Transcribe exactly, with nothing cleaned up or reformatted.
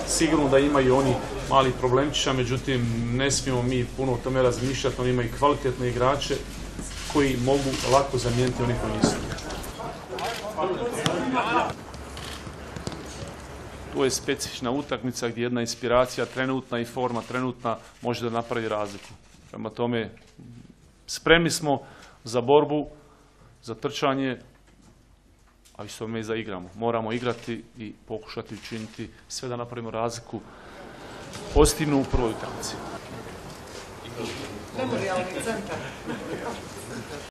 Sigurno da imaju oni mali problemčića, međutim ne smijemo mi puno o tome razmišljati, oni imaju kvalitetne igrače koji mogu lako zamijeniti oni koji nisu. To je specifična utakmica gdje jedna inspiracija trenutna i forma trenutna može da napravi razliku. Prema tome, spremni smo za borbu, za trčanje, a isto me i za igramo. Moramo igrati i pokušati učiniti sve da napravimo razliku pozitivnu u prvoj utakmici. Memorijalni centar.